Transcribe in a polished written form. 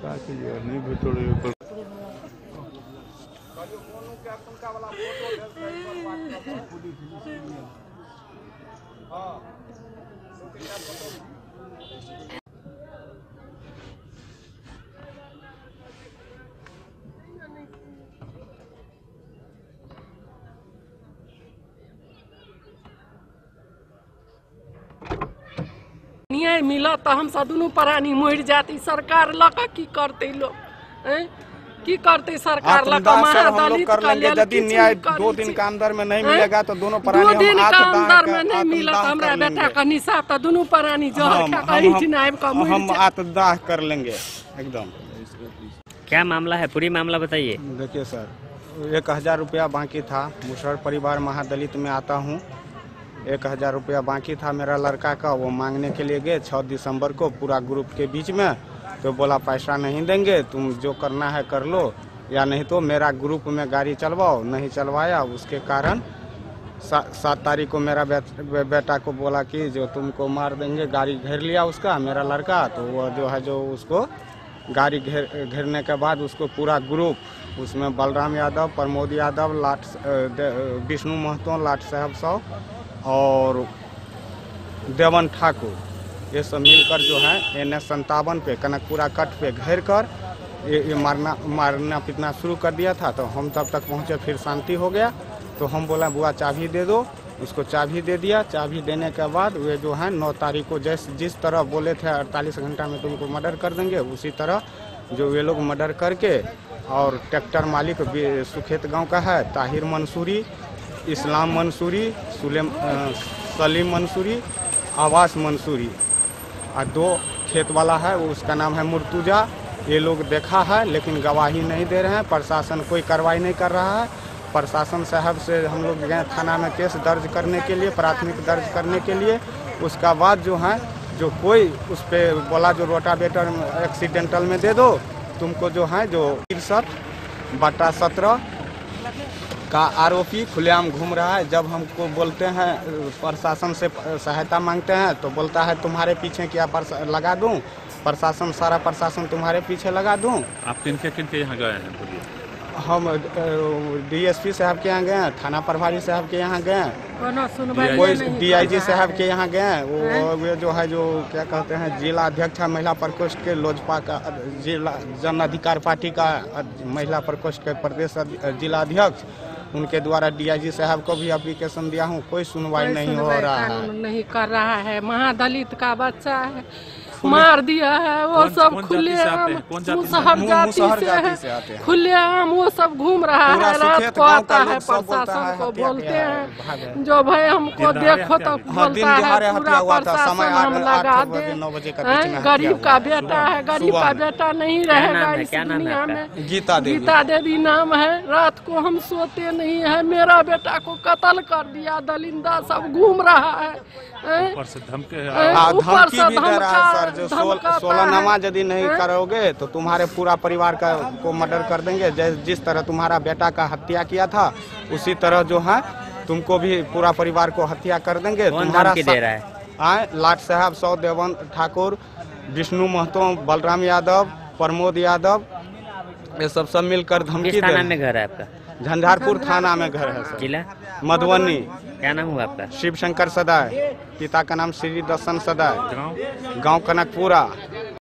न्याय मिला तो हम सब दोनों प्राणी मर जाती। सरकार लगा की करते लोग की करते सरकार लगा महादलित कर लेंगे। यदि न्याय 2 दिन के अंदर में नहीं मिलेगा तो दोनों प्राणी 2 दिन के अंदर में नहीं मिला तो हमारा बेटा का निशाब तो दोनों प्राणी जो हम आत्मदाह कर लेंगे एकदम। क्या मामला है, पूरी मामला बताइए। देखिए सर, 1000 रुपया बाकी था। मुसहर परिवार महादलित में आता हूँ। 1000 रुपया बाकी था मेरा लड़का का, वो मांगने के लिए गए 6 दिसंबर को पूरा ग्रुप के बीच में। तो बोला पैसा नहीं देंगे, तुम जो करना है कर लो या नहीं तो मेरा ग्रुप में गाड़ी चलवाओ। नहीं चलवाया, उसके कारण 7 तारीख को मेरा बेटा को बोला कि जो तुमको मार देंगे। गाड़ी घेर लिया उसका, मेरा लड़का। तो वो जो है जो उसको गाड़ी घेरने के बाद उसको पूरा ग्रुप, उसमें बलराम यादव, प्रमोद यादव, विष्णु महतो, लाट साहब साहब और देवन ठाकुर, ये सब मिलकर जो है NS 57 पे कनकपुरा कट पे घेर कर ये मारना पीटना शुरू कर दिया था। तो हम तब तक पहुँचे, फिर शांति हो गया। तो हम बोला बुआ चाबी दे दो, उसको चाबी दे दिया। चाबी देने के बाद वे जो है 9 तारीख को जिस तरह बोले थे 48 घंटा में तुमको मर्डर कर देंगे, उसी तरह जो वे लोग मर्डर करके, और ट्रैक्टर मालिक सुखेत गाँव का है ताहिर मंसूरी, इस्लाम मंसूरी, सलीम मंसूरी, आवास मंसूरी, और 2 खेत वाला है वो उसका नाम है मुर्तुजा। ये लोग देखा है लेकिन गवाही नहीं दे रहे हैं। प्रशासन कोई कार्रवाई नहीं कर रहा है। प्रशासन साहब से हम लोग गए थाना में केस दर्ज करने के लिए, प्राथमिक दर्ज करने के लिए। उसका बाद जो है जो कोई उस पर बोला जो रोटावेटर एक्सीडेंटल में दे दो तुमको, जो है जो 63/17 का आरोपी खुलेआम घूम रहा है। जब हमको बोलते हैं प्रशासन से सहायता मांगते हैं तो बोलता है तुम्हारे पीछे क्या लगा दूं, प्रशासन सारा प्रशासन तुम्हारे पीछे लगा दूं। आप किनके यहाँ गए हैं बोलिए? हम DSP साहब के यहाँ गए, थाना प्रभारी साहब के यहाँ गए, कोई DIG साहब के यहाँ गए। वो जो है जो क्या कहते हैं जिला अध्यक्ष है महिला प्रकोष्ठ के, लोजपा का जिला जन अधिकार पार्टी का महिला प्रकोष्ठ के प्रदेश जिला अध्यक्ष, उनके द्वारा DIG साहब को भी एप्लीकेशन दिया हूँ। कोई सुनवाई नहीं हो रहा है, नहीं कर रहा है। महादलित का बच्चा है, मार दिया है। वो सब खुलेआम मुसहर जाति से है, खुलेआम वो सब घूम रहा है। रात को आता है प्रशासन को बोलते हैं जो भाई हमको देखो तो बोलता है पूरा प्रशासन हम लगा दे। गरीब का बेटा है, गरीब का बेटा नहीं रहेगा इस दुनिया में। गीता देवी नाम है। रात को हम सोते नहीं है। मेरा बेटा को कत्ल कर दिया, दलिंदा सब घूम रहा है। ऊपर से धमकी भी दे रहा है सर, जो 16 नमाज यदि नहीं करोगे तो तुम्हारे पूरा परिवार का को मर्डर कर देंगे। जिस तरह तुम्हारा बेटा का हत्या किया था उसी तरह जो है तुमको भी पूरा परिवार को हत्या कर देंगे। तुम्हारा दे रहा है लाट साहब सौ, देवन ठाकुर, विष्णु महतो, बलराम यादव, प्रमोद यादव, ये सब मिलकर धमकी दे रहे हैं। घर है आपका? झंझारपुर थाना में घर है सर। जिला मधुबनी। क्या नाम हुआ आपका? शिव शंकर सदाय, पिता का नाम श्री दर्शन सदाय, गांव कनकपुरा।